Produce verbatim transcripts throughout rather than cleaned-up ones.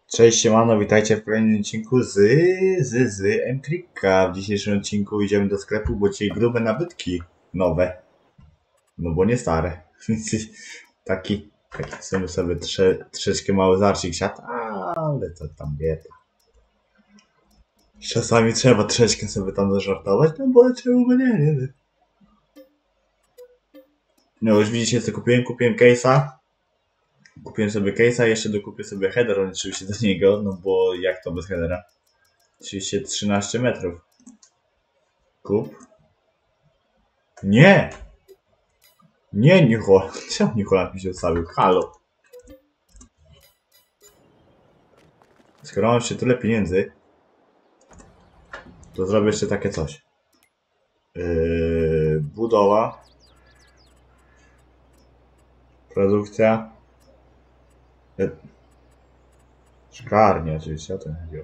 Cześć, siemano, witajcie w kolejnym odcinku z, z, z M-Tricka. W dzisiejszym odcinku idziemy do sklepu, bo dzisiaj grube nabytki nowe. No bo nie stare. taki, taki sobie, sobie trze, troszeczkę mały zarsik siat, ale to tam bieda. Czasami trzeba troszeczkę sobie tam zażartować, no bo czemu by nie, nie. No już widzicie co kupiłem, kupiłem case'a. Kupiłem sobie case'a i jeszcze dokupię sobie header oczywiście do niego, no bo jak to bez headera? Oczywiście trzynaście metrów. Kup. Nie! Nie, New Holland. Czemu New Holland mi się odstawił? Halo. Skoro mam jeszcze tyle pieniędzy, to zrobię jeszcze takie coś. Yy, budowa. Produkcja. Yy. Szklarnia oczywiście, o to chodziło.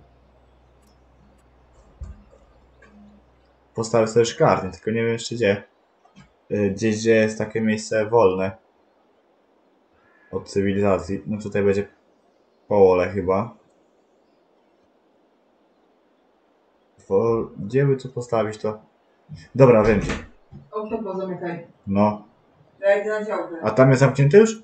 Postawię sobie szklarnię, tylko nie wiem jeszcze gdzie. Yy, gdzieś gdzie jest takie miejsce wolne od cywilizacji. No tutaj będzie pole chyba. Wo... Gdzie by tu postawić to? Dobra, wiem gdzie. Okno pozamykaj. No. Ja idę na działkę. A tam jest zamknięty już?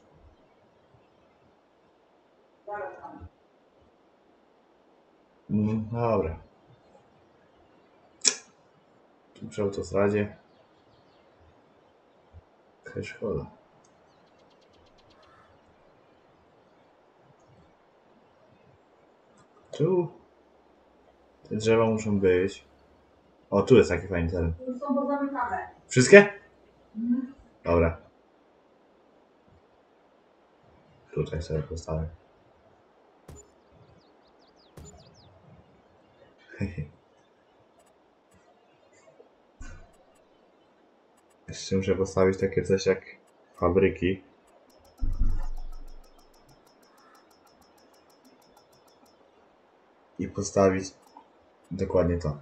Mm, dobra. Tu przy autostradzie. Jaka szkoda. Tu. Te drzewa muszą być. O, tu jest taki fajny teren. Tu są pozamykane. Wszystkie? Mhm. Dobra. Tutaj sobie postawię. Jeszcze muszę postawić takie coś jak fabryki. I postawić dokładnie to.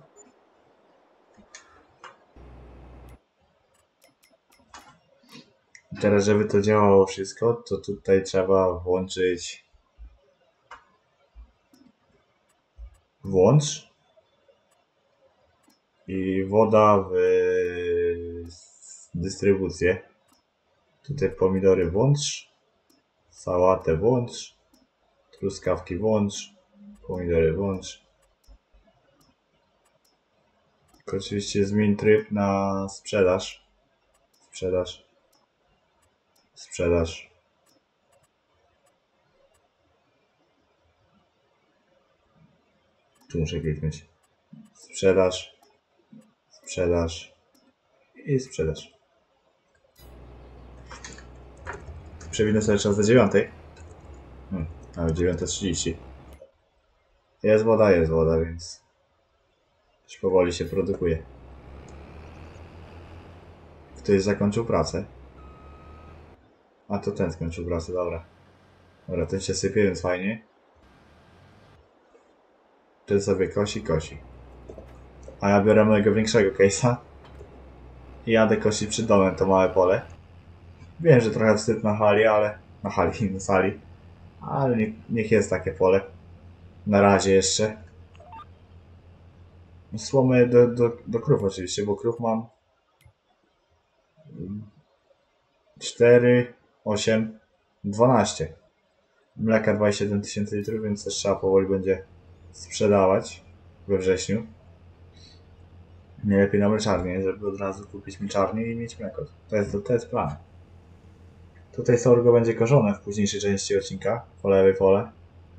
Teraz, żeby to działało wszystko, to tutaj trzeba włączyć włącz i woda w dystrybucję. Tutaj pomidory włącz, sałatę włącz, truskawki włącz, pomidory włącz. Tylko oczywiście zmień tryb na sprzedaż. Sprzedaż. Sprzedaż. Tu muszę kliknąć. Sprzedaż. Sprzedaż. I sprzedaż. Przewinę sobie czas do dziewiątej. Hmm, ale dziewiąta trzydzieści. Jest woda, jest woda, więc już powoli się produkuje. Ktoś zakończył pracę. A to ten skończył pracę, dobra. Dobra, ten się sypie, więc fajnie. Ten sobie kosi, kosi. A ja biorę mojego większego case'a i jadę kosić przed domem to małe pole. Wiem, że trochę wstyd na hali, ale... Na hali, na sali. Ale niech, niech jest takie pole. Na razie jeszcze. Słomy do, do, do krów oczywiście, bo krów mam... cztery, osiem, dwanaście. Mleka dwadzieścia siedem tysięcy litrów, więc też trzeba powoli będzie sprzedawać we wrześniu. Najlepiej na mleczarnię, żeby od razu kupić mleczarnię i mieć mleko. To jest, to jest plan. Tutaj sorgo będzie koszone w późniejszej części odcinka, po lewej pole.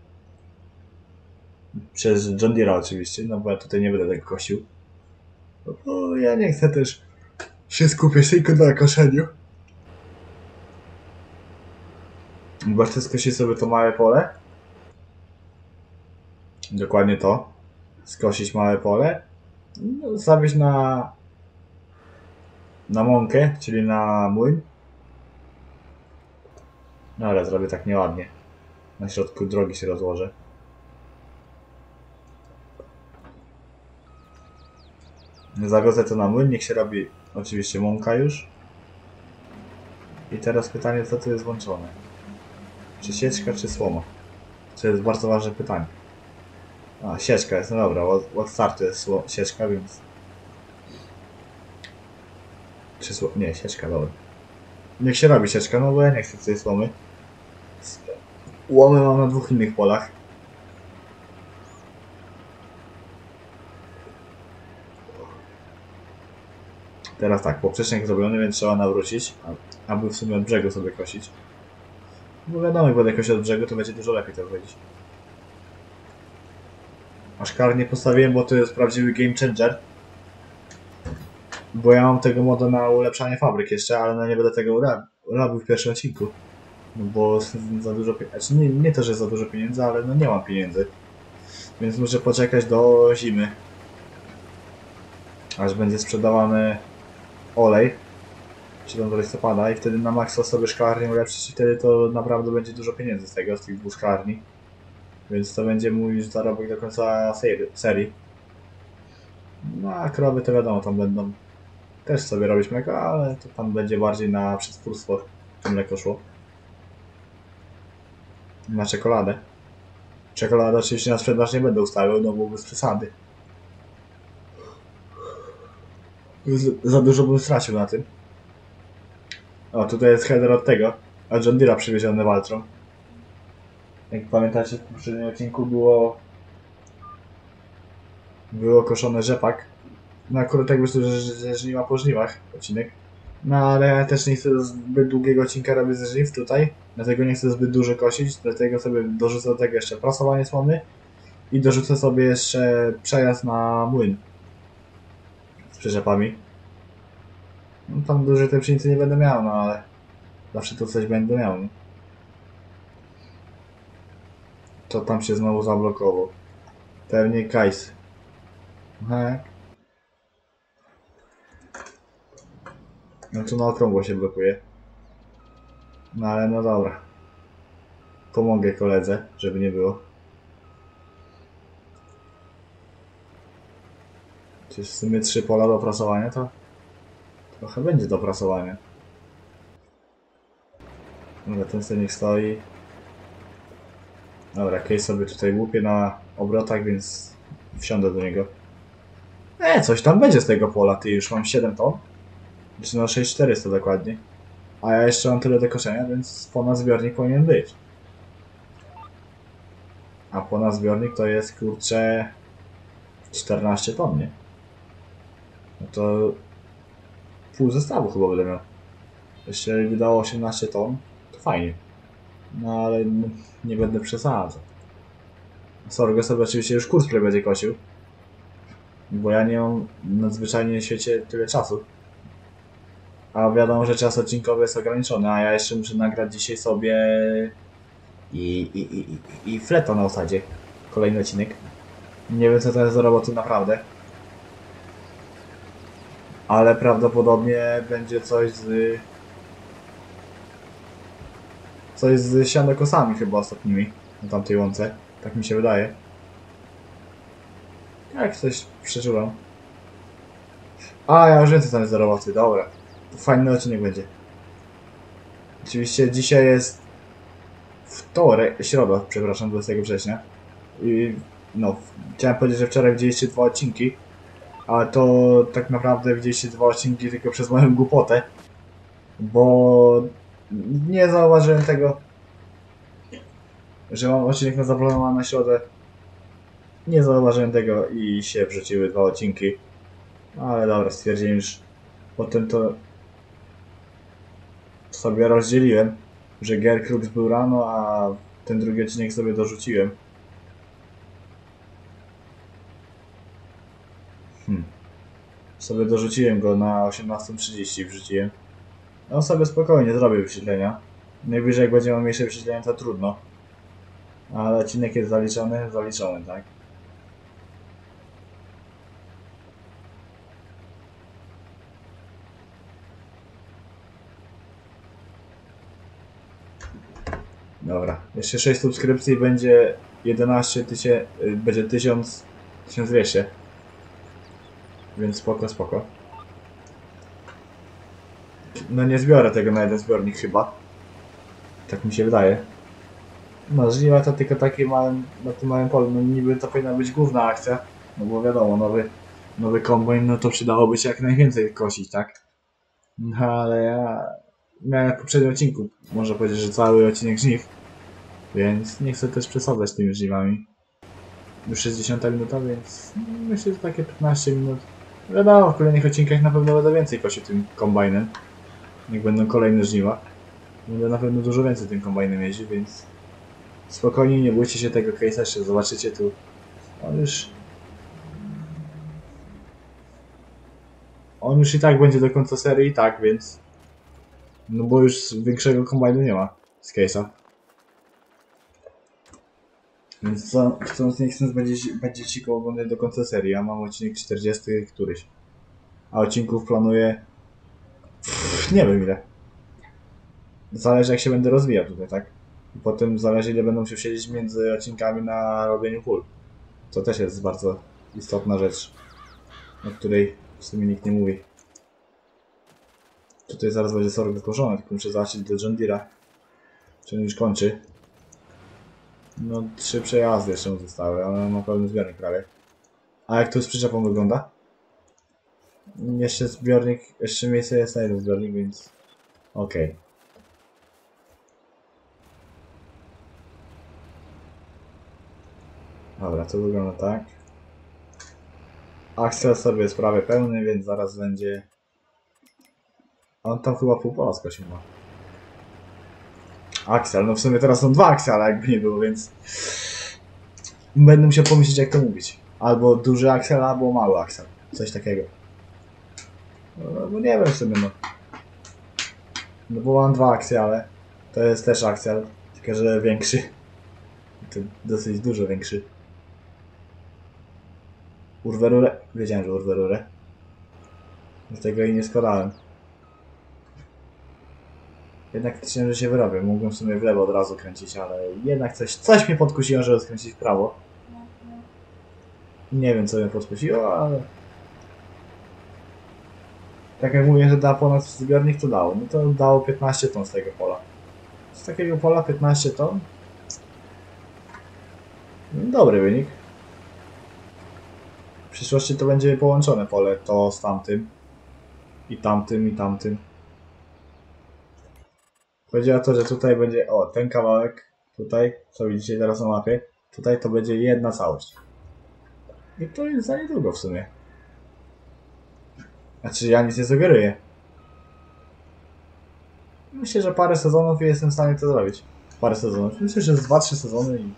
Przez John Deere'a oczywiście, no bo ja tutaj nie będę tego kosił. No bo ja nie chcę też się skupić tylko na koszeniu. Bo chcę skosić sobie to małe pole. Dokładnie to. Skosić małe pole. No, zawieźć na na mąkę, czyli na młyn. No ale zrobię tak nieładnie. Na środku drogi się rozłożę. Zawiozę to na młyn, niech się robi oczywiście mąka już. I teraz pytanie, co tu jest włączone? Czy sieczka, czy słoma? To jest bardzo ważne pytanie. A, sieczka jest, no dobra, od, od startu jest sło- sieczka, więc... Czy sło... Nie, sieczka, dobra. Niech się robi sieczka, no bo ja nie chcę tej słomy. Łomy mam na dwóch innych polach. Teraz tak, poprzecznik zrobiony, więc trzeba nawrócić, a- aby w sumie od brzegu sobie kosić. Bo wiadomo, jak będę kosił od brzegu, to będzie dużo lepiej to wychodzić. A szklar nie postawiłem, bo to jest prawdziwy game changer. Bo ja mam tego moda na ulepszanie fabryk jeszcze, ale no nie będę tego ura- robił w pierwszym odcinku. No bo za dużo pieniędzy. Znaczy nie, nie to, że za dużo pieniędzy, ale no nie mam pieniędzy. Więc muszę poczekać do zimy. Aż będzie sprzedawany olej. Czy tam do listopada i wtedy na maksa sobie szklarnię ulepszyć i wtedy to naprawdę będzie dużo pieniędzy z tego, z tych dwóch szklarni. Więc to będzie mój zarobek do końca serii. serii. No a krowy to wiadomo, tam będą też sobie robić mleko, ale to tam będzie bardziej na przetwórstwo, to mleko szło. Na czekoladę. Czekoladę oczywiście na sprzedaż nie będę ustawiał, no bo bez przesady. Z, za dużo bym stracił na tym. O, tutaj jest header od tego, a John Deere'a przywieziony walczą. Jak pamiętacie, w poprzednim odcinku było... Było koszone rzepak. No akurat tak myślę, że, że żniwa po żniwach odcinek. No ale ja też nie chcę zbyt długiego odcinka robić ze żniw tutaj. Dlatego nie chcę zbyt dużo kosić, dlatego sobie dorzucę do tego jeszcze prasowanie słomy. I dorzucę sobie jeszcze przejazd na młyn. Z przyczepami. No tam dużej tej pszenicy nie będę miał, no ale... Zawsze to coś będę miał. No. To tam się znowu zablokował. Pewnie Kajs. Aha. No tu na okrągło się blokuje. No ale no dobra. Pomogę koledze, żeby nie było. Czy w sumie trzy pola do prasowania to trochę będzie do prasowania. Dobra, ten sobie niech stoi. Dobra, Case sobie tutaj łupie na obrotach, więc wsiądę do niego. E, coś tam będzie z tego pola, ty już mam siedem ton. Znaczy no sześć tysięcy czterysta dokładnie. A ja jeszcze mam tyle do koszenia, więc ponad zbiornik powinien być. A ponad zbiornik to jest kurczę czternaście ton, nie? No to pół zestawu chyba będę miał. Jeszcze wydało osiemnaście ton, to fajnie. No ale nie będę przesadzał. Sorgo sobie oczywiście już kurs który będzie kosił. Bo ja nie mam nadzwyczajnie na świecie tyle czasu. A wiadomo, że czas odcinkowy jest ograniczony, a ja jeszcze muszę nagrać dzisiaj sobie i, i, i, i, i fleto na osadzie. Kolejny odcinek. Nie wiem co to jest za roboty naprawdę. Ale prawdopodobnie będzie coś z... Coś z sianokosami chyba ostatnimi. Na tamtej łące. Tak mi się wydaje. Jak coś przeczulam. A, ja już wiem co tam jest za roboty, dobra. To fajny odcinek będzie. Oczywiście dzisiaj jest wtorek, środa, przepraszam, dwudziestego września. I no, chciałem powiedzieć, że wczoraj widzieliście dwa odcinki. Ale to tak naprawdę widzieliście dwa odcinki tylko przez moją głupotę. Bo nie zauważyłem tego, że mam odcinek na zaplanowany na środę. Nie zauważyłem tego i się wrzuciły dwa odcinki. Ale dobra, stwierdziłem już. Potem to sobie rozdzieliłem, że Gerkrux był rano, a ten drugi odcinek sobie dorzuciłem. Hmm. Sobie dorzuciłem go na osiemnastą trzydzieści, wrzuciłem. No sobie spokojnie zrobię wyświetlenia. Najwyżej jak będzie miał mniejsze wyświetlenia to trudno. Ale odcinek jest zaliczony, zaliczony, tak? Dobra, jeszcze sześć subskrypcji będzie jedenaście tysięcy, będzie tysiąc, tysiąc dwieście. Więc spoko, spoko. No nie zbiorę tego na jeden zbiornik chyba. Tak mi się wydaje. No, żniwa to tylko takie małym, na tym małym polu. No niby to powinna być główna akcja, no bo wiadomo, nowy, nowy kombajn, no to przydałoby się jak najwięcej kosić, tak? No ale ja miałem w poprzednim odcinku, można powiedzieć, że cały odcinek żniw, więc nie chcę też przesadzać tymi żniwami. Już jest dziesiąta minuta, więc myślę, że takie piętnaście minut. Wiadomo, w kolejnych odcinkach na pewno będę więcej kosił tym kombajnem. Jak będą kolejne żniwa. Będę na pewno dużo więcej tym kombajnem jeździł, więc spokojnie, nie bójcie się tego case'a, jeszcze zobaczycie tu. On już... On już i tak będzie do końca serii, tak, więc... No bo już większego kombajnu nie ma z case'a. Więc co, chcąc nie chcąc będzie, będzie ci go oglądać do końca serii. Ja mam odcinek czterdziesty któryś. A odcinków planuję... Pff, nie wiem ile. Zależy jak się będę rozwijał tutaj, tak? I potem zależy ile będą się siedzieć między odcinkami na robieniu pól. To też jest bardzo istotna rzecz, o której w sumie nikt nie mówi. Tutaj zaraz będzie sorg wykoszony, tylko muszę zobaczyć do John Deere'a. Czy on już kończy. No trzy przejazdy jeszcze mu zostały, ale ma pełny zbiornik prawie. A jak to z przyczepą wygląda? Jeszcze zbiornik, jeszcze miejsce jest na jeden zbiornik, więc... Okej. Okay. Dobra, to wygląda tak. Axel sobie jest prawie pełny, więc zaraz będzie... On tam chyba pół pola skosił ma. Axel, no w sumie teraz są dwa Axele, jakby nie było, więc... Będę musiał pomyśleć jak to mówić. Albo duży Axel, albo mały Axel. Coś takiego. No, no nie wiem w sumie, no. No bo mam dwa Axele. To jest też Axel, tylko że większy. To dosyć dużo większy. Urwę rurę? Wiedziałem, że urwę rurę. Dlatego jej nie składałem. Jednak chciałem, że się wyrobię. Mógłbym w sumie w lewo od razu kręcić, ale jednak coś, coś mnie podkusiło, żeby skręcić w prawo. Nie wiem, co mnie podkusiło, ale... Tak jak mówię, że da ponad zbiornik, to dało. No to dało piętnaście ton z tego pola. Z takiego pola piętnaście ton? No, dobry wynik. W przyszłości to będzie połączone pole, to z tamtym. I tamtym, i tamtym. Chodzi o to, że tutaj będzie, o, ten kawałek, tutaj, co widzicie teraz na mapie, tutaj to będzie jedna całość. I to jest za niedługo w sumie. Znaczy, ja nic nie sugeruję. Myślę, że parę sezonów i jestem w stanie to zrobić. Parę sezonów. Myślę, że z dwa trzy sezony i...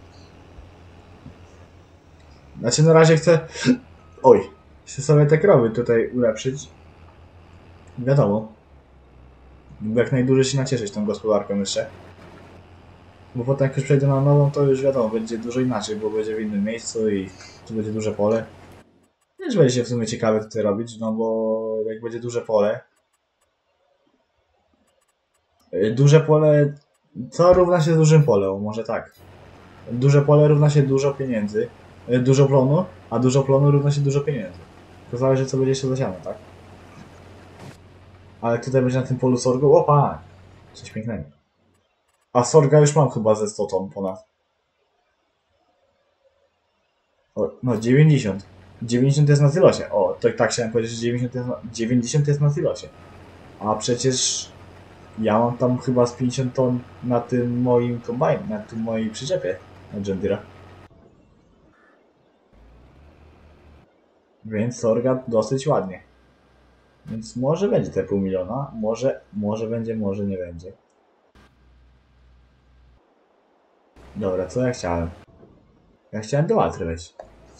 Znaczy, na razie chcę... Oj, chcę sobie te krowy tutaj ulepszyć. Wiadomo. Jak najdłużej się nacieszyć tą gospodarką jeszcze. Bo potem jak już przejdę na nową, to już wiadomo, będzie dużo inaczej, bo będzie w innym miejscu i tu będzie duże pole. Też będzie się w sumie ciekawe tutaj robić, no bo jak będzie duże pole... Duże pole... Co równa się dużym polem? Może tak. Duże pole równa się dużo pieniędzy. Dużo plonu, a dużo plonu równa się dużo pieniędzy. To zależy co będzie jeszcze zasiane, tak? Ale tutaj będzie na tym polu sorgu. Opa! Coś pięknego. A sorga już mam chyba ze sto ton ponad. O, no dziewięćdziesiąt. dziewięćdziesiąt jest na silosie. O, to tak chciałem powiedzieć, że dziewięćdziesiąt jest na, dziewięćdziesiąt jest na silosie. A przecież ja mam tam chyba z pięćdziesiąt ton na tym moim kombajnie, na tym mojej przyczepie na John Deere'a. Więc sorga dosyć ładnie. Więc może będzie te pół miliona, może, może będzie, może nie będzie. Dobra, co ja chciałem? Ja chciałem do Altry wejść.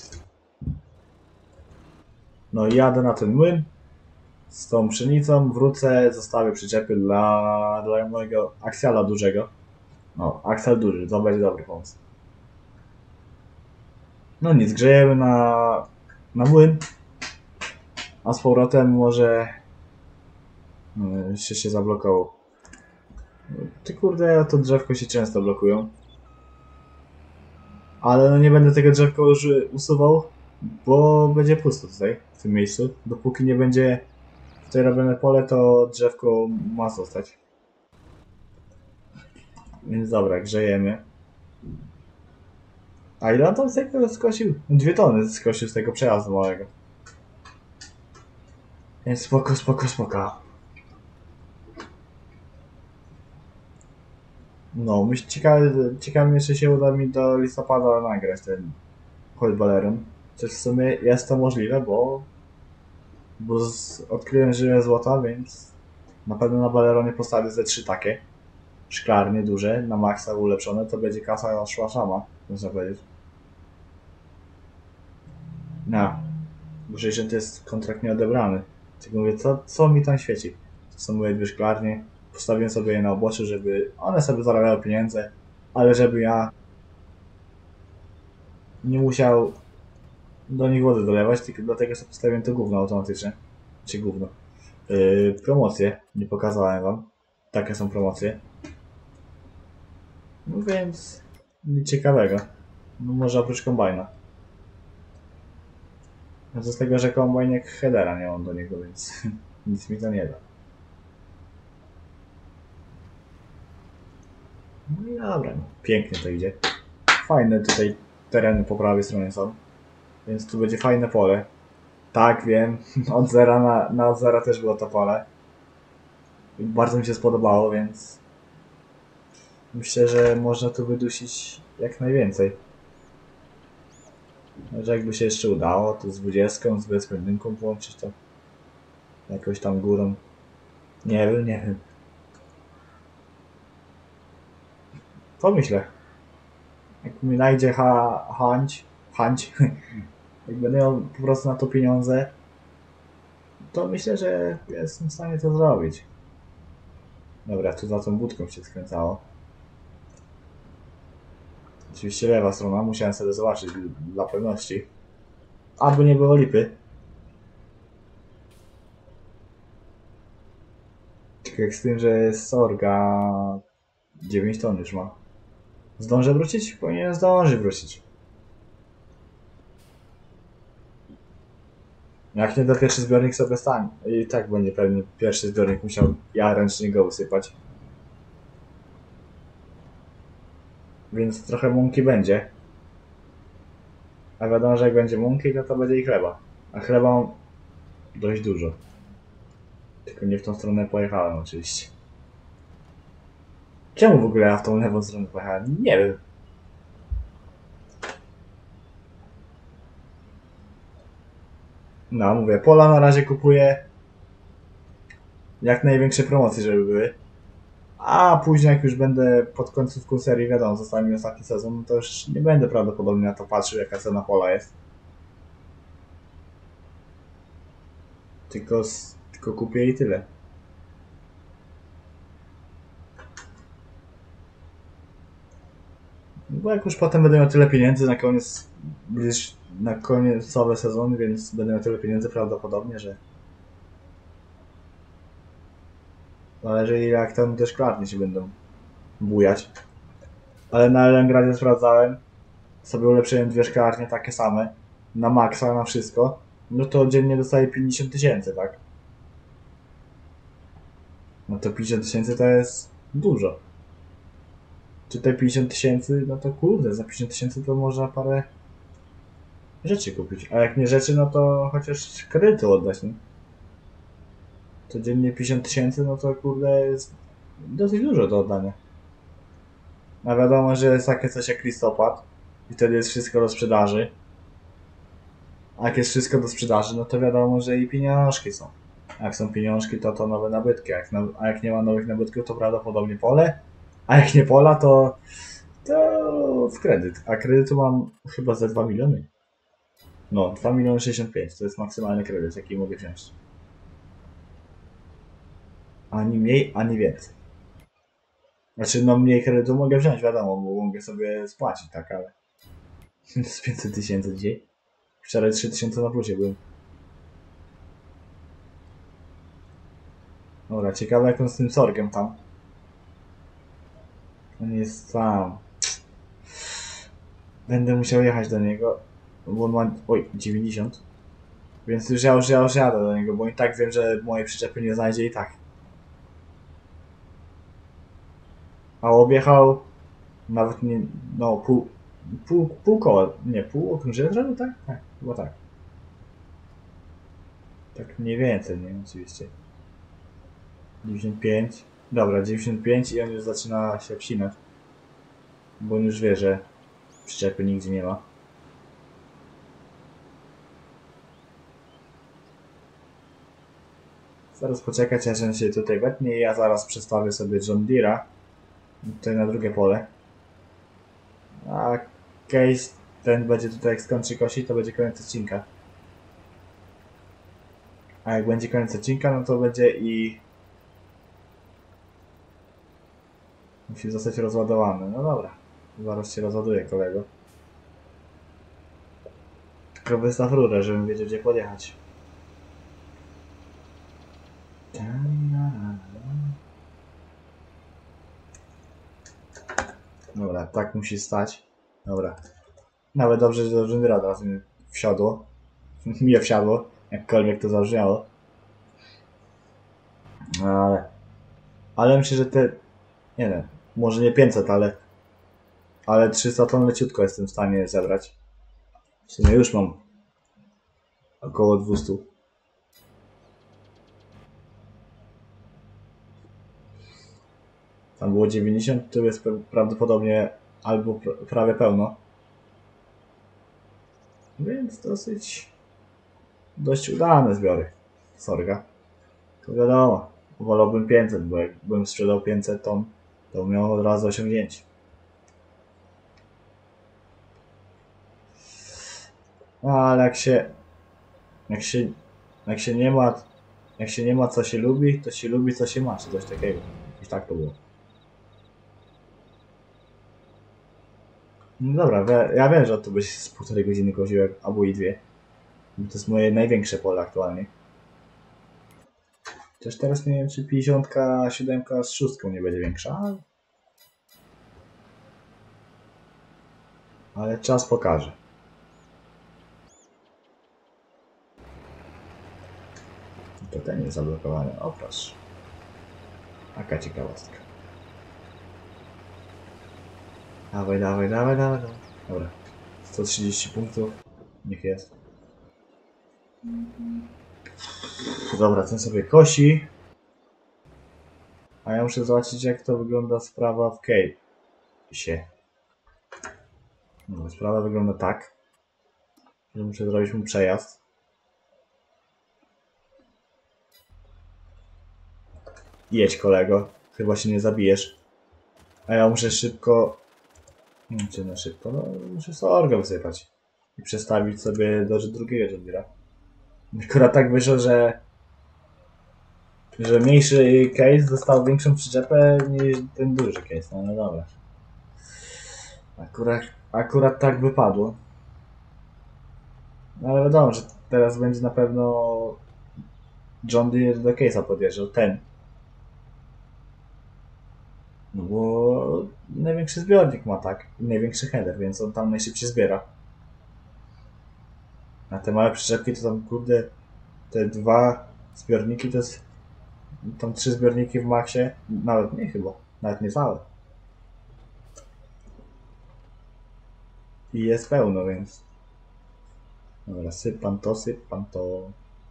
No i jadę na ten młyn z tą pszenicą, wrócę, zostawię przyczepy dla, dla mojego aksjala dużego. No, aksjal duży, to będzie dobry pomysł. No nic, grzejemy na, na młyn. A z powrotem może... Jeszcze się zablokował. Ty kurde, to drzewko się często blokują. Ale no nie będę tego drzewka już usuwał, bo będzie pusto tutaj, w tym miejscu. Dopóki nie będzie tutaj robione pole, to drzewko ma zostać. Więc dobra, grzejemy. A ile on tam z tego skosił? Dwie tony skosił z tego przejazdu małego. Więc spoko, spoko, spoko. No, myślę, ciekawe, ciekawe jeszcze się uda mi do listopada nagrać ten Hot Baleron. Coś w sumie jest to możliwe, bo, bo z, odkryłem żyłę złota, więc na pewno na Baleronie postawię ze trzy takie. Szklarnie duże, na maksa ulepszone, to będzie kasa szła sama, można powiedzieć. No, muszę, że to jest kontrakt nieodebrany. Tylko mówię, co, co mi tam świeci? To są moje dwie szklarnie, postawiłem sobie je na oboczu, żeby one sobie zarabiały pieniądze, ale żeby ja nie musiał do nich wody dolewać, tylko dlatego sobie postawiłem to gówno automatycznie. Czy gówno. Yy, promocje, nie pokazałem wam. Takie są promocje. No więc nic ciekawego. No może oprócz kombajna. No to z tego, że kombajn jak headera nie mam do niego, więc nic mi to nie da. No i dobra, no. Pięknie to idzie. Fajne tutaj tereny po prawej stronie są. Więc tu będzie fajne pole. Tak, wiem. Od zera na, na od zera też było to pole. I bardzo mi się spodobało, więc myślę, że można tu wydusić jak najwięcej. Może jakby się jeszcze udało, to z dwudziestką, z bezpędynką połączyć to jakoś tam górą. Nie wiem, nie wiem. Pomyślę. Jak mi najdzie ha, chęć, chęć, jak będę miał po prostu na to pieniądze, to myślę, że jestem w stanie to zrobić. Dobra, tu za tą budką się skręcało. Oczywiście lewa strona, musiałem sobie zobaczyć dla pewności. Aby nie było lipy. Tylko jak z tym, że Sorga dziewięć ton już ma. Zdążę wrócić? Powinien zdąży wrócić. Jak nie, to pierwszy zbiornik sobie stanie. I tak będzie pewnie pierwszy zbiornik musiał ja ręcznie go usypać. Więc trochę mąki będzie. A wiadomo, że jak będzie mąki, no to będzie i chleba. A chleba mam dość dużo. Tylko nie w tą stronę pojechałem oczywiście. Czemu w ogóle ja w tą lewą stronę pojechałem? Nie wiem. No, mówię, pola na razie kupuję jak największe promocje, żeby były. A później jak już będę pod końcówką serii, wiadomo, zostanie mi ostatni sezon, no to już nie będę prawdopodobnie na to patrzył, jaka cena pola jest. Tylko, tylko kupię i tyle. Bo jak już potem będę miał tyle pieniędzy na koniec, już na końcowy sezon, więc będę miał tyle pieniędzy prawdopodobnie, że zależy jak tam te szklarnie się będą bujać. Ale na Elengradzie sprawdzałem, sobie ulepszyłem dwie szklarnie takie same, na maksa, na wszystko, no to dziennie dostaję pięćdziesiąt tysięcy, tak? No to pięćdziesiąt tysięcy to jest dużo. Czy te pięćdziesiąt tysięcy, no to kurde, za pięćdziesiąt tysięcy to można parę rzeczy kupić. A jak nie rzeczy, no to chociaż kredyty oddać, nie? To dziennie pięćdziesiąt tysięcy, no to kurde jest dosyć dużo do oddania. A wiadomo, że jest takie coś jak listopad i wtedy jest wszystko do sprzedaży. A jak jest wszystko do sprzedaży, no to wiadomo, że i pieniążki są. A jak są pieniążki, to to nowe nabytki. A jak, na, a jak nie ma nowych nabytków, to prawdopodobnie pole. A jak nie pola, to, to w kredyt. A kredytu mam chyba za dwa miliony. No, dwa miliony sześćdziesiąt pięć. To jest maksymalny kredyt, jaki mogę wziąć. Ani mniej, ani więcej. Znaczy, no mniej kredytu mogę wziąć, wiadomo, bo mogę sobie spłacić, tak, ale... z pięćset tysięcy dzisiaj. Wczoraj trzy tysiące na plusie byłem. Dobra, ciekawe jak on z tym sorgiem tam. On jest tam. Będę musiał jechać do niego, bo on ma... Oj, dziewięćdziesiąt. Więc już ja już, ja już jadę do niego, bo i tak wiem, że mojej przyczepy nie znajdzie i tak. A objechał Nawet nie, no pół, pół, pół koła, nie, pół okrążenia zrobił, tak? Tak, chyba tak. Tak mniej więcej, nie? Oczywiście. dziewięćdziesiąt pięć. Dobra, dziewięćdziesiąt pięć i on już zaczyna się obsinać. Bo on już wie, że przyczepy nigdzie nie ma. Zaraz poczekać, aż on się tutaj wetnie i ja zaraz przestawię sobie John Deere'a tutaj na drugie pole. A case ten będzie tutaj, jak skończy kosić, to będzie koniec odcinka. A jak będzie koniec odcinka, no to będzie i... musi zostać rozładowany. No dobra. Zaraz się rozładuje, kolego. Tylko wystaw rurę, żebym wiedział, gdzie podjechać. Dobra, tak musi stać. Dobra. Nawet dobrze, że do Jundira od razu mi wsiadło. Mi wsiadło, jakkolwiek to zabrzmiało. No ale... ale myślę, że te... nie wiem, może nie pięćset, ale... ale trzysta ton leciutko jestem w stanie zebrać. W sumie już mam około dwieście. Tam było dziewięćdziesiąt, tu jest prawdopodobnie albo pr prawie pełno. Więc dosyć... dość udane zbiory sorga. To wiadomo, wolałbym pięćset, bo jakbym sprzedał pięćset ton, to miał od razu osiągnięcie. No ale jak się... jak się... jak się nie ma... jak się nie ma co się lubi, to się lubi co się ma, czy coś takiego. I tak to było. No dobra, ja wiem, że to byś z półtorej godziny kosiłem, albo i dwie. To jest moje największe pole aktualnie. Też teraz nie wiem, czy pięćdziesiąt siedem z szóstką nie będzie większa, ale... ale czas pokaże. To ten jest zablokowany, o proszę. Taka ciekawostka. Dawaj, dawaj, dawaj, dawaj, dawaj. Dobra. sto trzydzieści punktów. Niech jest. Dobra, ten sobie kosi. A ja muszę zobaczyć, jak to wygląda sprawa w case'ie. No, sprawa wygląda tak, że muszę zrobić mu przejazd. Jedź, kolego. Chyba się nie zabijesz. A ja muszę szybko... nie wiem, czy na szybko, no muszę sorgę wysypać. I przestawić sobie do drugiego Jundira. Akurat tak wyszło, że... że mniejszy case dostał większą przyczepę niż ten duży case, no, no dobra. Akurat, akurat tak wypadło. No ale wiadomo, że teraz będzie na pewno John Deere do case'a podjeżdżał, ten. No bo największy zbiornik ma, tak, i największy header, więc on tam najszybciej zbiera. A te małe przyczepki to tam, kurde, te dwa zbiorniki to jest... tam trzy zbiorniki w maksie, nawet nie chyba, nawet nie całe. I jest pełno, więc... dobra, sypam to, sypam to...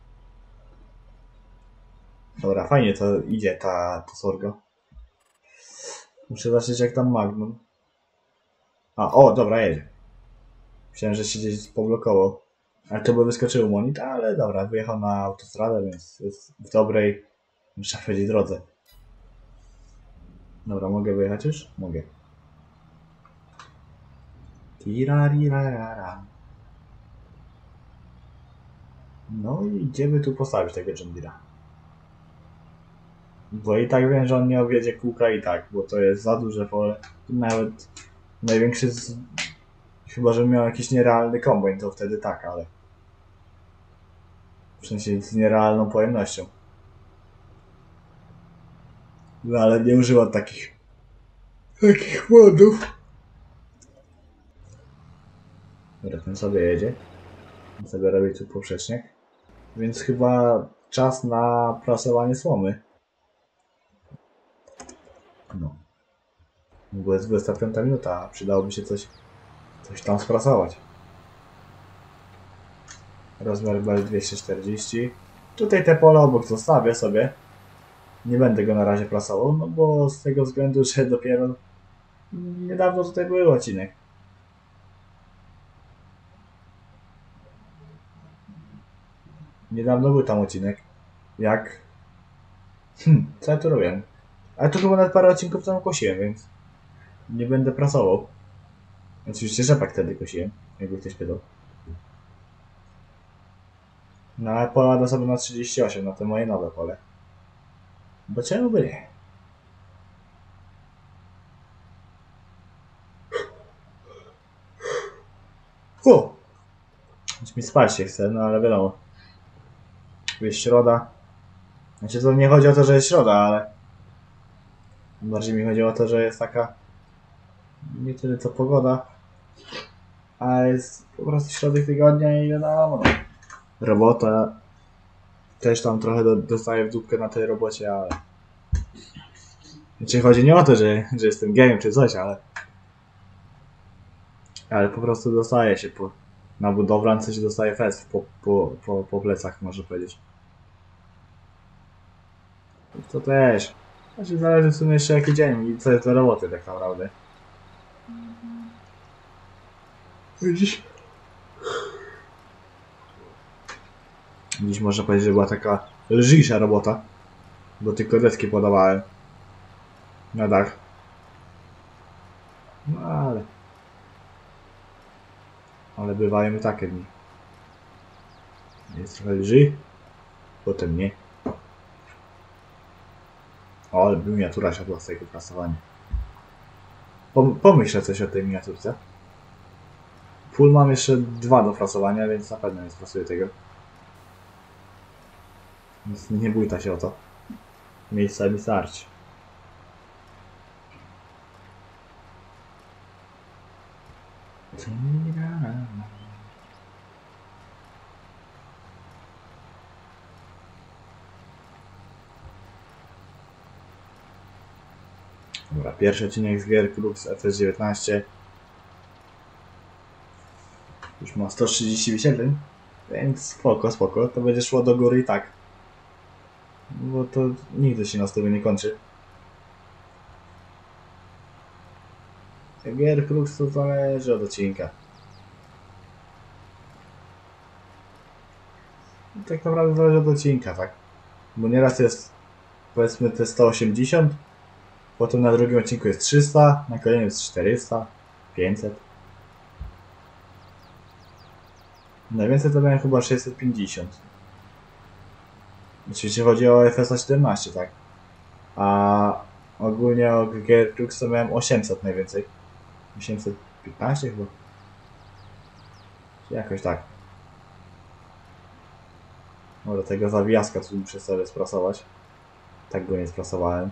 dobra, fajnie to idzie, ta, to sorgo. Muszę zobaczyć, jak tam Magnum. A, o, dobra, jedzie. Myślałem, że się gdzieś poblokował. Ale to by wyskoczył monit, ale dobra, wyjechał na autostradę, więc jest w dobrej, muszę powiedzieć, drodze. Dobra, mogę wyjechać już? Mogę. Tirarirara. No i gdzie by tu postawić tego John Deere'a? Bo i tak wiem, że on nie objedzie kółka i tak, bo to jest za duże pole. Nawet największy z... chyba, że miał jakiś nierealny kombajn, to wtedy tak, ale... w sensie z nierealną pojemnością. No ale nie używa takich... takich modów. Dobra, ten sobie jedzie. Ten sobie robi tu poprzeczniak. Więc chyba czas na prasowanie słomy. No. Bo jest dwudziesta piąta minuta, a przydałoby się coś, coś tam sprasować. Rozmiar bel dwieście czterdzieści. Tutaj te pole obok zostawię sobie. Nie będę go na razie prasował, no bo z tego względu, że dopiero niedawno tutaj był odcinek. Niedawno był tam odcinek. Jak... Hmm, co ja tu robię? Ale to chyba nawet parę odcinków tam kosiłem, więc... Nie będę prasował. Oczywiście rzepak wtedy kosiłem, jakby ktoś pytał. No ale pojadę sobie na trzydzieści osiem, na to moje nowe pole. Bo czemu by nie? O! Choć mi spać się chce, no ale wiadomo. Jest środa. Znaczy to nie chodzi o to, że jest środa, ale... Bardziej mi chodzi o to, że jest taka... Nie tyle co pogoda, ale jest po prostu środek tygodnia i wiadomo. Robota... Też tam trochę do, dostaję w dupkę na tej robocie, ale... Znaczy chodzi nie o to, że, że jestem gejem czy coś, ale... Ale po prostu dostaje się po... Na budowlance się dostaje fest po, po, po, po plecach, można powiedzieć. To też. Znaczy zależy w sumie jeszcze jaki dzień i co jest do roboty tak naprawdę. Dziś... Dziś można powiedzieć, że była taka lżejsza robota. Bo tylko deski podawałem. Na dach. No ale... Ale bywają i takie dni. Jest trochę lżej. Potem nie. O, ale by miniatura siadła z tego prasowania. Pom pomyślę coś o tej miniaturce. Full mam jeszcze dwa do prasowania, więc na pewno nie sprasuję tego. Więc nie bójta się o to. Miejsca mi starczy. Dobra, pierwszy odcinek z gier Klux F S dziewiętnaście. Już ma sto trzydzieści wyświetleń, więc spoko, spoko. To będzie szło do góry i tak. Bo to nigdy się na stole nie kończy. Gier Klux to zależy od odcinka. Tak naprawdę zależy od odcinka, tak? Bo nieraz jest, powiedzmy, te sto osiemdziesiąt, potem na drugim odcinku jest trzysta, na kolejnym jest czterysta, pięćset. Najwięcej to miałem chyba sześćset pięćdziesiąt. Oczywiście chodzi o F S A siedemnaście, tak? A ogólnie o Gear Klux to miałem osiemset najwięcej. osiemset piętnaście chyba. Jakoś tak. No do tego zawijaska tu muszę sobie sprasować. Tak go nie sprasowałem.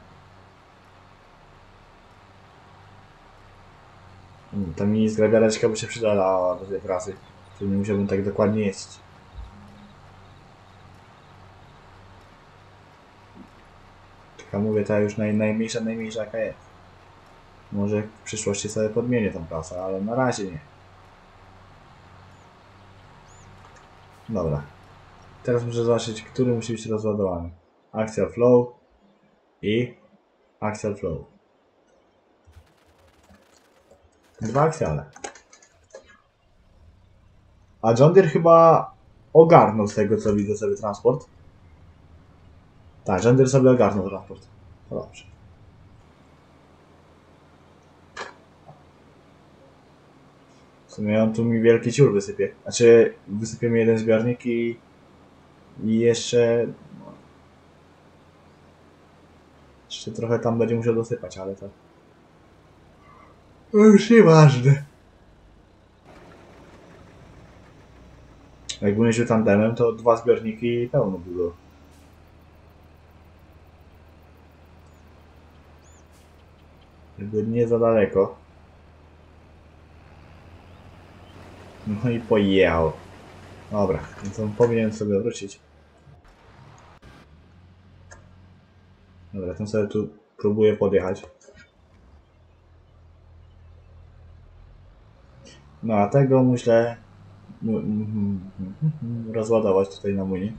Ta mini zgrabiareczka by się przydała do tej pracy. Tu nie musiałbym tak dokładnie jeździć. Taka mówię, ta już naj, najmniejsza, najmniejsza jaka jest. Może w przyszłości sobie podmienię tą prasę, ale na razie nie. Dobra. Teraz muszę zobaczyć, który musi być rozładowany. Axial Flow i Axial Flow. Dwa aksjale. A John Deere chyba ogarnął z tego, co widzę, sobie transport. Tak, John Deere sobie ogarnął transport. To dobrze. W sumie on tu mi wielki ciur wysypie. Znaczy, wysypie mi jeden zbiornik i... I jeszcze... No, jeszcze trochę tam będzie musiał dosypać, ale to... To już nieważne. Jakbym jeździł tandemem, to dwa zbiorniki i pełno było. Jakby nie za daleko. No i pojechał. Dobra, więc on powinien sobie wrócić. Dobra, ten sobie tu próbuję podjechać. No a tego myślę rozładować tutaj na młynie.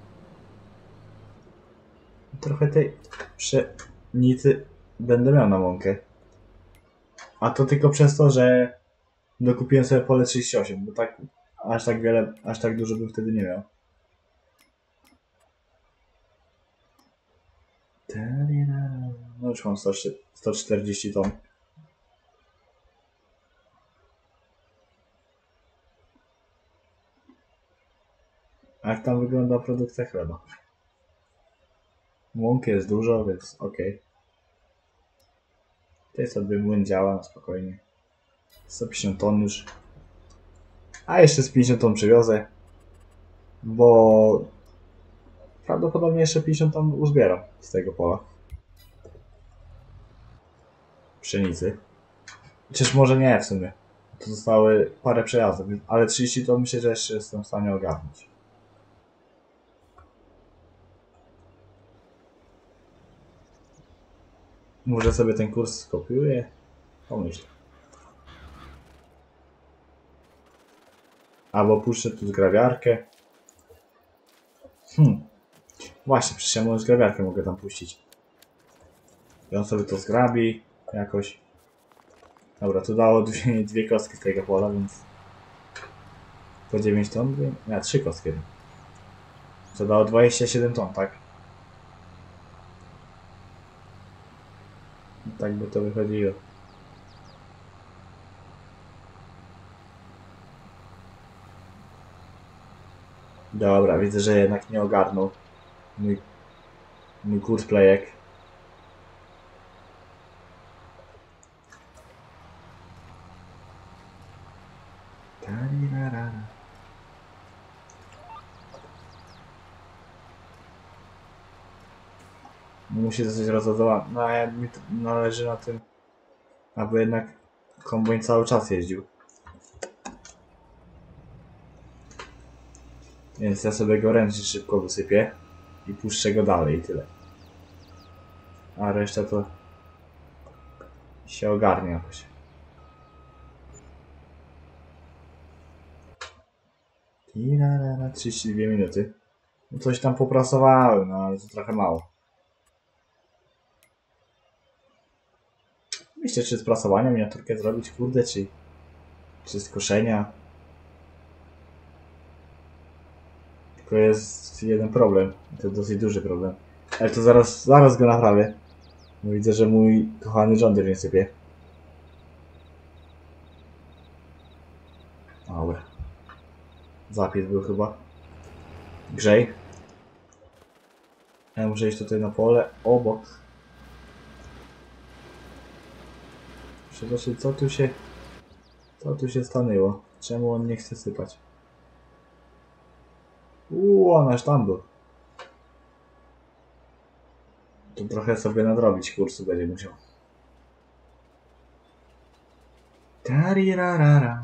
Trochę tej pszenicy będę miał na mąkę. A to tylko przez to, że dokupiłem sobie pole trzydzieści osiem, bo tak aż tak wiele, aż tak dużo bym wtedy nie miał. No już mam sto czterdzieści ton. A jak tam wygląda produkcja chleba? Łąki jest dużo, więc ok. Tutaj sobie młyn działa na spokojnie. sto pięćdziesiąt ton już. A jeszcze z pięćdziesiąt ton przywiozę. Bo prawdopodobnie jeszcze pięćdziesiąt ton uzbieram z tego pola. Pszenicy. Chociaż może nie w sumie. To zostały parę przejazdów, ale trzydzieści ton myślę, że jeszcze jestem w stanie ogarnąć. Może sobie ten kurs skopiuję? Pomyśl. Albo puszczę tu zgrabiarkę. Hmm. Właśnie, przecież ja może zgrabiarkę mogę tam puścić. I on sobie to zgrabi jakoś. Dobra, tu dało dwie, dwie kostki z tego pola, więc... Po dziewięć ton? Nie, trzy kostki. Co dało dwadzieścia siedem ton, tak? I tak by to wychodziło. Dobra, widzę, że jednak nie ogarnął mój, mój kurs playek. Musi zostać rozładowany. No a mi należy na tym, aby jednak kombajn cały czas jeździł. Więc ja sobie go ręcznie szybko wysypię i puszczę go dalej i tyle. A reszta to się ogarnie jakoś. na trzydzieści dwie minuty. No coś tam poprasowałem, no ale to trochę mało. Myślę, czy z prasowania miniaturkę zrobić, kurde, czy, czy z koszenia. Tylko jest jeden problem. To dosyć duży problem. Ale to zaraz, zaraz go naprawię. No widzę, że mój kochany John Deere nie sypie. Dobra. Zapis był chyba. Grzej. Ja muszę iść tutaj na pole obok. Muszę zobaczyć, co tu się... Co tu się stanęło? Czemu on nie chce sypać? Uuu, on aż tam był. To trochę sobie nadrobić kursu będzie musiał. Tarirarara.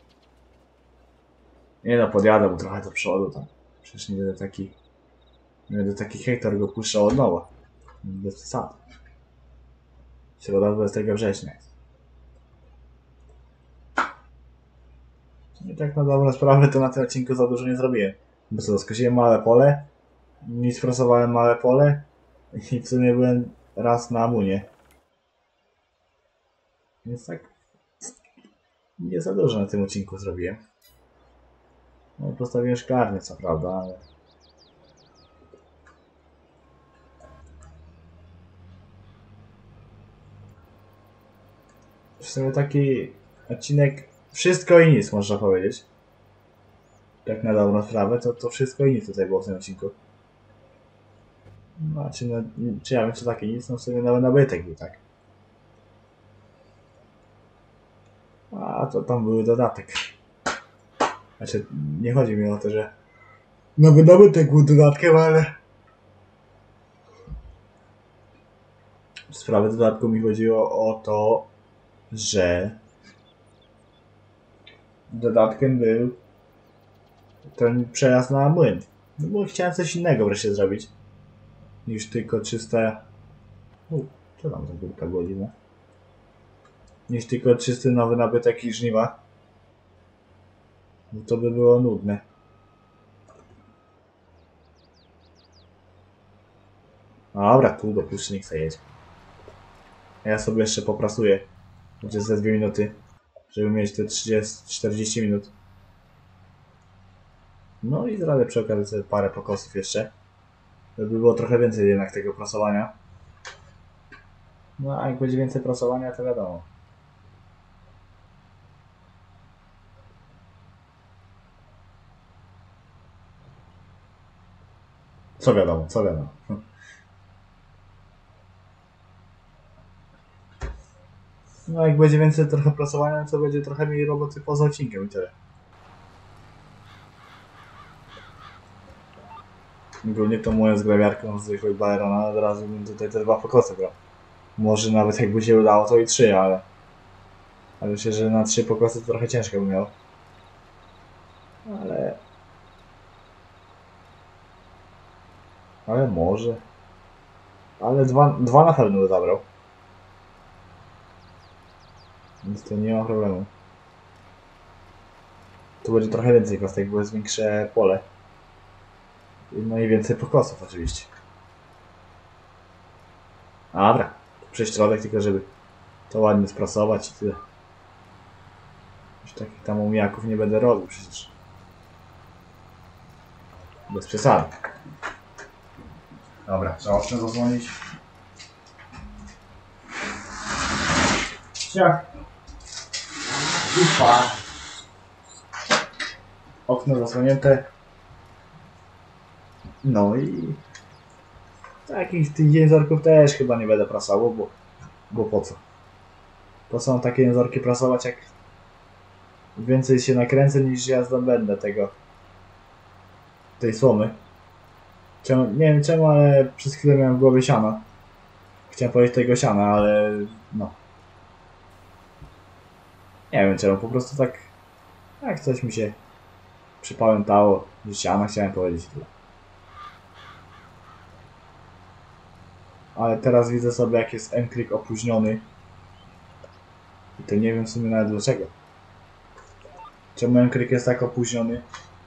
Nie no, podjadę mu trochę do przodu tam. Przecież nie będę taki... Nie będę taki hektar go puszczał od nowa. Bez przesady. Środa dwudziestego września jest. I tak na dobrą sprawę to na tym odcinku za dużo nie zrobiłem. Bo co, skosiłem małe pole, nie sprasowałem małe pole i w sumie byłem raz na amunie. Więc tak nie za dużo na tym odcinku zrobiłem. No postawiłem szklarnię co prawda, ale... W sumie taki odcinek wszystko i nic można powiedzieć. Tak na dobrą sprawę, to, to wszystko i nic tutaj było w tym odcinku. No, czy, no, czy ja wiem co takie nic, no w sumie nowy nabytek był, tak. A to tam były dodatek. Znaczy, nie chodzi mi o to, że nowy nabytek był dodatkiem, ale... W sprawie dodatku mi chodziło o to, że dodatkiem był ten przejazd na młyn. No bo chciałem coś innego wreszcie zrobić niż tylko czyste... U, co tam za górka godzina? Niż tylko czysty nowy nabytek i żniwa. No to by było nudne. Dobra, tu dopuszczę, niech sobie jedzie. Ja sobie jeszcze poprasuję. Będzie ze dwie minuty. Żeby mieć te trzydzieści czterdzieści minut. No i zrobię przy okazji sobie parę pokosów jeszcze. Żeby było trochę więcej jednak tego prasowania. No a jak będzie więcej prasowania, to wiadomo. Co wiadomo, co wiadomo. No jak będzie więcej trochę prasowania, to będzie trochę mniej roboty poza odcinkiem i tyle. Głównie to moją zgrabiarką z zwykłej Baerona od razu bym tutaj te dwa pokosy brał. Może nawet jakby się udało, to i trzy, ale... Ale myślę, że na trzy pokosy to trochę ciężko bym miał. Ale... Ale może... Ale dwa, dwa na pewno by zabrał. Więc to nie ma problemu. Tu będzie trochę więcej kostek, bo jest większe pole. No i więcej pokosów oczywiście. Dobra, przez środek tylko żeby to ładnie sprasować i tyle. Już takich tam umijaków nie będę robił przecież. Bez przesady. Dobra, trzeba okno zasłonić. Ciach. Ufa. Okno zasłonięte. No i... Takich tych jęzorków też chyba nie będę prasował, bo... Bo po co? Po co mam takie jęzorki prasować, jak... Więcej się nakręcę niż ja zdobędę tego... tej słomy. Czemu, nie wiem czemu, ale przez chwilę miałem w głowie siana. Chciałem powiedzieć tego siana, ale... no. Nie wiem czemu, po prostu tak... Jak coś mi się przypamiętało, że siana chciałem powiedzieć tyle. Ale teraz widzę sobie, jak jest M-Click opóźniony. I to nie wiem w sumie nawet dlaczego. Czemu M-Click jest tak opóźniony?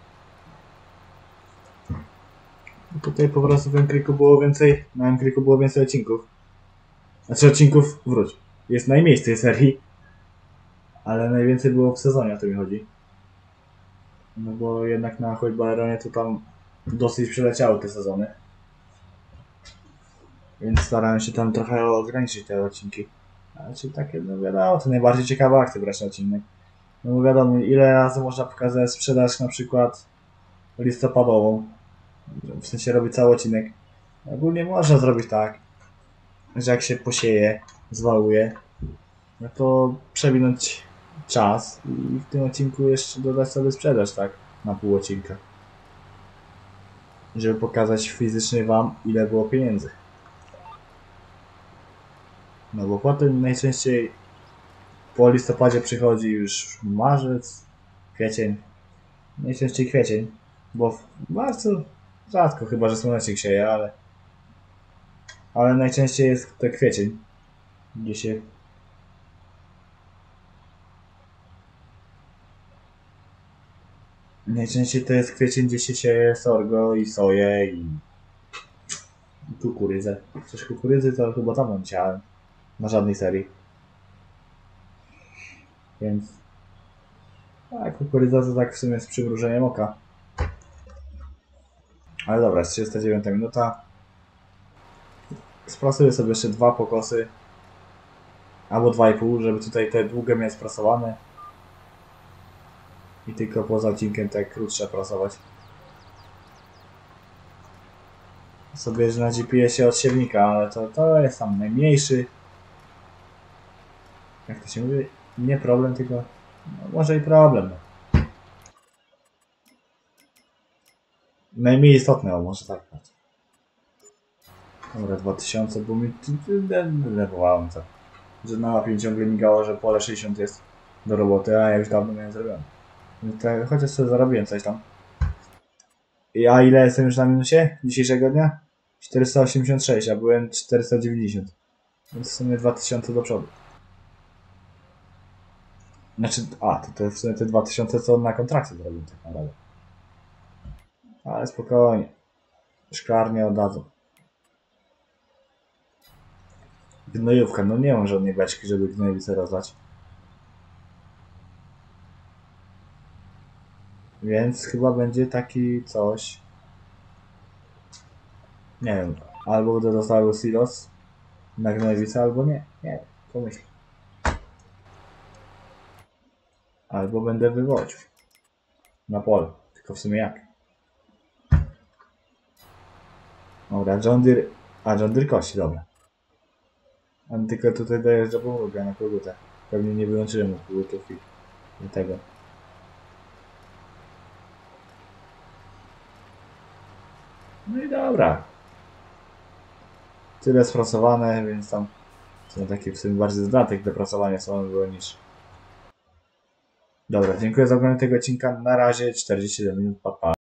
I tutaj po prostu w M-Clicku było więcej, na M-Clicku było więcej odcinków. Znaczy odcinków, wróć. Jest najmniej z tej serii. Ale najwięcej było w sezonie, o to mi chodzi. No bo jednak na choć Baeronie to tam dosyć przeleciały te sezony. Więc starałem się tam trochę ograniczyć te odcinki. Ale czyli takie, no wiadomo, to najbardziej ciekawe akcje brać na odcinek. No bo wiadomo, ile razy można pokazać sprzedaż na przykład listopadową. W sensie robić cały odcinek. Ogólnie można zrobić tak, że jak się posieje, zwałuje, no to przewinąć czas i w tym odcinku jeszcze dodać sobie sprzedaż, tak? Na pół odcinka. Żeby pokazać fizycznie wam, ile było pieniędzy. No bo potem najczęściej po listopadzie przychodzi już marzec, kwiecień. Najczęściej kwiecień, bo w marcu rzadko, chyba że słonecznik sieje, ale ale najczęściej jest to kwiecień, gdzie się najczęściej to jest kwiecień, gdzie się sieje sorgo i soję i, i kukurydzę. Coś kukurydzy to chyba tam nie chciałem na żadnej serii. Więc a kukurydza to tak w sumie z przymrużeniem oka. Ale dobra, jest trzydziesta dziewiąta minuta. Sprasuję sobie jeszcze dwa pokosy. Albo dwa i pół, żeby tutaj te długie mieć sprasowane. I tylko poza odcinkiem te krótsze prasować. Sobie że na G P S-ie od siewnika, ale to, to jest tam najmniejszy. Jak to się mówi? Nie problem, tylko no, może i problem. Najmniej istotne, o może tak. Dobra, dwa tysiące, bo mi denerwowałem to. Że na mapie ciągle migało, że pole sześćdziesiąt jest do roboty, a ja już dawno miałem zrobione. Tak, chociaż sobie zarobiłem coś tam. I a ile jestem już na minusie dzisiejszego dnia? czterysta osiemdziesiąt sześć, a byłem czterysta dziewięćdziesiąt. Więc w sumie dwa tysiące do przodu. Znaczy, a, to, to w sumie te dwa tysiące co na kontrakcie zrobił tak naprawdę. Ale spokojnie. Szklarnie oddadzą. Gnojówka, no nie mam żadnej beczki, żeby gnojowice rozdać. Więc chyba będzie taki coś. Nie wiem, albo będę dostawał silos na gnojowice, albo nie. Nie, pomyśl. Albo będę wywoził na pole. Tylko w sumie jak? Dobra, John Deere. A, John Deere kości, dobra. On tylko tutaj dojeżdża pomogę na kogutę. Pewnie nie wyłączyłem kogutów i i tego. No i dobra. Tyle sprasowane, więc tam są takie w sumie bardziej dodatek do prasowania samego niż... Dobra, dziękuję za oglądanie tego odcinka. Na razie czterdzieści minut, pa pa.